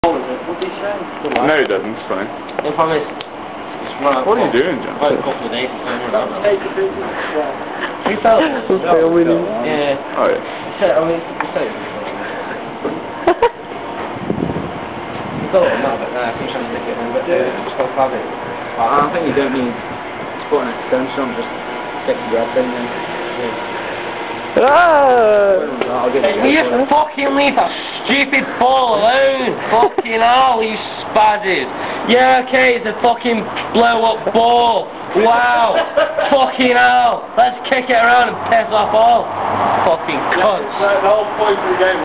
What did he say? No, he doesn't. It's fine. I promise. What are you doing, John? Wait a couple of days to time around. He fell. Filming. Yeah. Oh yeah. I mean, it's so. I thought no, but I think I'm thinking a bit. Just got to have it. I think you don't need to put an extension on. Just stick your head in. Will you fucking leave that stupid ball alone? Fucking hell, you spazzes. Yeah, okay, it's a fucking blow-up ball. Wow. Fucking hell. Let's kick it around and piss off all. Fucking cunts. The whole point of the game.